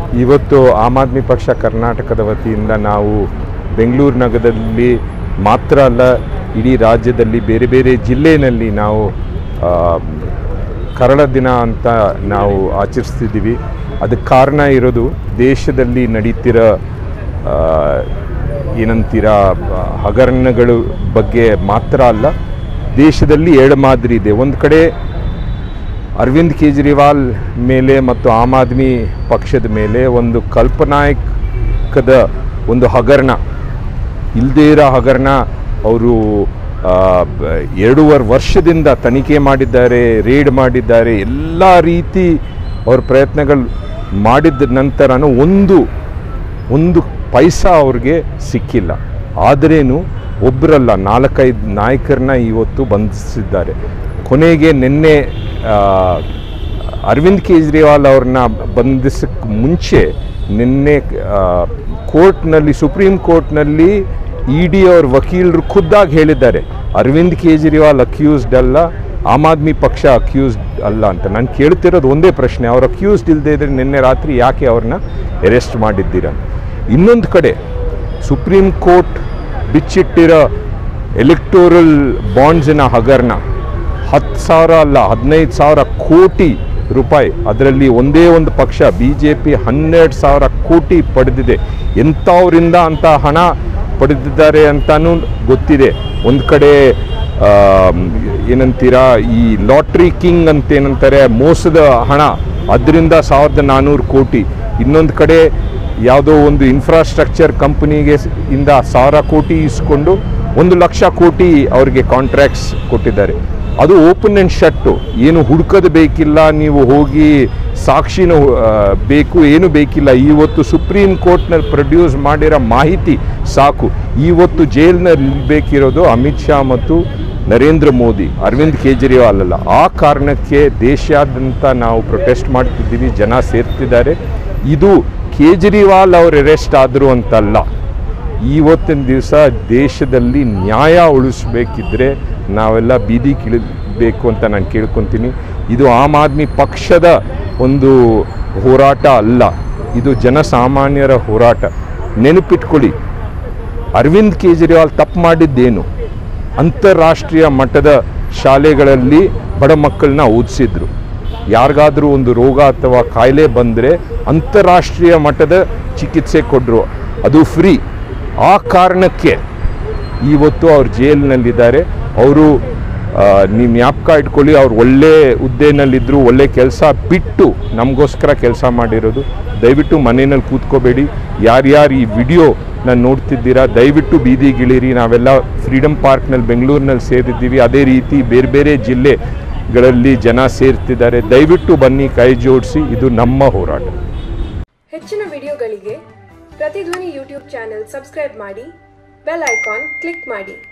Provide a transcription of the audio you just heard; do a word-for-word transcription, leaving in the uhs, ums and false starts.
ಇವತ್ತು ಆಮ್ ಆದ್ಮಿ ಪಕ್ಷ ಕರ್ನಾಟಕದ ವತಿಯಿಂದ ನಾವು ಬೆಂಗಳೂರು ನಗರದಲ್ಲಿ ಮಾತ್ರ ಅಲ್ಲ, ಇಡೀ ರಾಜ್ಯದಲ್ಲಿ ಬೇರೆ ಬೇರೆ ಜಿಲ್ಲೆಯಲ್ಲಿ ನಾವು ಕರಾಳ ದಿನ ಅಂತ ನಾವು ಆಚರಿಸ್ತಿದ್ದೀವಿ. ಅದಕ್ಕೆ ಕಾರಣ ಇರೋದು ದೇಶದಲ್ಲಿ ನಡೀತಿರೋ ಏನಂತೀರ ಹಗರಣಗಳ ಬಗ್ಗೆ ಮಾತ್ರ ಅಲ್ಲ, ದೇಶದಲ್ಲಿ ಎರಡು ಮಾದರಿ ಇದೆ. ಒಂದು ಕಡೆ ಅರವಿಂದ್ ಕೇಜ್ರಿವಾಲ್ ಮೇಲೆ ಮತ್ತು ಆಮ್ ಆದ್ಮಿ ಪಕ್ಷದ ಮೇಲೆ ಒಂದು ಕಲ್ಪನಾಯಕದ ಒಂದು ಹಗರಣ, ಇಲ್ಲದೇ ಇರೋ ಹಗರಣ. ಅವರು ಎರಡೂವರೆ ವರ್ಷದಿಂದ ತನಿಖೆ ಮಾಡಿದ್ದಾರೆ, ರೇಡ್ ಮಾಡಿದ್ದಾರೆ, ಎಲ್ಲ ರೀತಿ ಅವ್ರ ಪ್ರಯತ್ನಗಳು ಮಾಡಿದ ನಂತರನೂ ಒಂದು ಒಂದು ಪೈಸಾ ಅವ್ರಿಗೆ ಸಿಕ್ಕಿಲ್ಲ. ಆದ್ರೇನು ಒಬ್ಬರಲ್ಲ, ನಾಲ್ಕೈದು ನಾಯಕರನ್ನ ಇವತ್ತು ಬಂಧಿಸಿದ್ದಾರೆ. ಕೊನೆಗೆ ನಿನ್ನೆ ಅರವಿಂದ್ ಕೇಜ್ರಿವಾಲ್ ಅವ್ರನ್ನ ಬಂಧಿಸಕ್ಕೆ ಮುಂಚೆ ನಿನ್ನೆ ಕೋರ್ಟ್ನಲ್ಲಿ, ಸುಪ್ರೀಂ ಕೋರ್ಟ್ನಲ್ಲಿ ಇ ಡಿ ಅವ್ರ ವಕೀಲರು ಖುದ್ದಾಗಿ ಹೇಳಿದ್ದಾರೆ, ಅರವಿಂದ್ ಕೇಜ್ರಿವಾಲ್ ಅಕ್ಯೂಸ್ಡ್ ಅಲ್ಲ, ಆಮ್ ಆದ್ಮಿ ಪಕ್ಷ ಅಕ್ಯೂಸ್ಡ್ ಅಲ್ಲ ಅಂತ. ನಾನು ಕೇಳ್ತಿರೋದು ಒಂದೇ ಪ್ರಶ್ನೆ, ಅವ್ರು ಅಕ್ಯೂಸ್ಡ್ ಇಲ್ಲದೆ ಇದ್ರೆ ನಿನ್ನೆ ರಾತ್ರಿ ಯಾಕೆ ಅವ್ರನ್ನ ಅರೆಸ್ಟ್ ಮಾಡಿದ್ದೀರ? ಇನ್ನೊಂದು ಕಡೆ ಸುಪ್ರೀಂ ಕೋರ್ಟ್ ಬಿಚ್ಚಿಟ್ಟಿರೋ ಎಲೆಕ್ಟೋರಲ್ ಬಾಂಡ್ಸಿನ ಹಗರಣ, ಹತ್ತು ಸಾವಿರ ಅಲ್ಲ ಹದಿನೈದು ಸಾವಿರ ಕೋಟಿ ರೂಪಾಯಿ, ಅದರಲ್ಲಿ ಒಂದೇ ಒಂದು ಪಕ್ಷ ಬಿ ಜೆ ಪಿ ಹನ್ನೆರಡು ಸಾವಿರ ಕೋಟಿ ಪಡೆದಿದೆ. ಎಂಥವರಿಂದ ಅಂತ ಹಣ ಪಡೆದಿದ್ದಾರೆ ಅಂತಲೂ ಗೊತ್ತಿದೆ. ಒಂದು ಕಡೆ ಏನಂತೀರಾ, ಈ ಲಾಟ್ರಿ ಕಿಂಗ್ ಅಂತ ಏನಂತಾರೆ, ಮೋಸದ ಹಣ, ಅದರಿಂದ ಸಾವಿರದ ನಾನ್ನೂರು ಕೋಟಿ. ಇನ್ನೊಂದು ಕಡೆ ಯಾವುದೋ ಒಂದು ಇನ್ಫ್ರಾಸ್ಟ್ರಕ್ಚರ್ ಕಂಪ್ನಿಗೆ ಇಂದ ಸಾವಿರ ಕೋಟಿ ಇಸ್ಕೊಂಡು ಒಂದು ಲಕ್ಷ ಕೋಟಿ ಅವ್ರಿಗೆ ಕಾಂಟ್ರಾಕ್ಟ್ಸ್ ಕೊಟ್ಟಿದ್ದಾರೆ. ಅದು ಓಪನ್ ಆ್ಯಂಡ್ ಶಟ್ಟು, ಏನು ಹುಡುಕೋದು ಬೇಕಿಲ್ಲ, ನೀವು ಹೋಗಿ ಸಾಕ್ಷಿನೂ ಬೇಕು, ಏನು ಬೇಕಿಲ್ಲ. ಇವತ್ತು ಸುಪ್ರೀಂ ಕೋರ್ಟ್ನಲ್ಲಿ ಪ್ರೊಡ್ಯೂಸ್ ಮಾಡಿರೋ ಮಾಹಿತಿ ಸಾಕು. ಇವತ್ತು ಜೈಲ್ನಲ್ಲಿ ಬೇಕಿರೋದು ಅಮಿತ್ ಶಾ ಮತ್ತು ನರೇಂದ್ರ ಮೋದಿ, ಅರವಿಂದ್ ಕೇಜ್ರಿವಾಲ್ ಅಲ್ಲ. ಆ ಕಾರಣಕ್ಕೆ ದೇಶಾದ್ಯಂತ ನಾವು ಪ್ರೊಟೆಸ್ಟ್ ಮಾಡ್ತಿದ್ದೀವಿ, ಜನ ಸೇರ್ತಿದ್ದಾರೆ. ಇದು ಕೇಜ್ರಿವಾಲ್ ಅವ್ರು ಅರೆಸ್ಟ್ ಆದರು ಅಂತಲ್ಲ, ಇವತ್ತಿನ ದಿವಸ ದೇಶದಲ್ಲಿ ನ್ಯಾಯ ಉಳಿಸ್ಬೇಕಿದ್ರೆ ನಾವೆಲ್ಲ ಬೀದಿಗಿಳಿಬೇಕು ಅಂತ ನಾನು ಕೇಳ್ಕೊತೀನಿ. ಇದು ಆಮ್ ಆದ್ಮಿ ಪಕ್ಷದ ಒಂದು ಹೋರಾಟ ಅಲ್ಲ, ಇದು ಜನಸಾಮಾನ್ಯರ ಹೋರಾಟ. ನೆನಪಿಟ್ಕೊಳ್ಳಿ, ಅರವಿಂದ್ ಕೇಜ್ರಿವಾಲ್ ತಪ್ಪು ಮಾಡಿದ್ದೇನು? ಅಂತಾರಾಷ್ಟ್ರೀಯ ಮಟ್ಟದ ಶಾಲೆಗಳಲ್ಲಿ ಬಡ ಮಕ್ಕಳನ್ನ ಓದಿಸಿದ್ರು. ಯಾರಿಗಾದರೂ ಒಂದು ರೋಗ ಅಥವಾ ಕಾಯಿಲೆ ಬಂದರೆ ಅಂತಾರಾಷ್ಟ್ರೀಯ ಮಟ್ಟದ ಚಿಕಿತ್ಸೆ ಕೊಟ್ಟರು, ಅದು ಫ್ರೀ. ಆ ಕಾರಣಕ್ಕೆ ಇವತ್ತು ಅವ್ರು ಜೈಲಿನಲ್ಲಿದ್ದಾರೆ. ಅವರು ನೀವು ಜ್ಞಾಪಕ ಇಟ್ಕೊಳ್ಳಿ, ಅವ್ರು ಒಳ್ಳೆ ಹುದ್ದೆನಲ್ಲಿದ್ದರು, ಒಳ್ಳೆ ಕೆಲಸ ಬಿಟ್ಟು ನಮಗೋಸ್ಕರ ಕೆಲಸ ಮಾಡಿರೋದು. ದಯವಿಟ್ಟು ಮನೆಯಲ್ಲಿ ಕೂತ್ಕೋಬೇಡಿ. ಯಾರ್ಯಾರು ಈ ವಿಡಿಯೋ ನಾನು ನೋಡ್ತಿದ್ದೀರಾ, ದಯವಿಟ್ಟು ಬೀದಿಗಿಳಿರಿ. ನಾವೆಲ್ಲ ಫ್ರೀಡಮ್ ಪಾರ್ಕ್ನಲ್ಲಿ ಬೆಂಗಳೂರಿನಲ್ಲಿ ಸೇರಿದ್ದೀವಿ, ಅದೇ ರೀತಿ ಬೇರೆ ಬೇರೆ ಜಿಲ್ಲೆಗಳಲ್ಲಿ ಜನ ಸೇರ್ತಿದ್ದಾರೆ. ದಯವಿಟ್ಟು ಬನ್ನಿ, ಕೈ ಜೋಡಿಸಿ, ಇದು ನಮ್ಮ ಹೋರಾಟ. ಹೆಚ್ಚಿನ ವಿಡಿಯೋಗಳಿಗೆ ಪ್ರತಿಧ್ವನಿ ಯೂಟ್ಯೂಬ್ ಚಾನೆಲ್ ಸಬ್ಸ್ಕ್ರೈಬ್ ಮಾಡಿ, ಬೆಲ್ ಐಕಾನ್ ಕ್ಲಿಕ್ ಮಾಡಿ.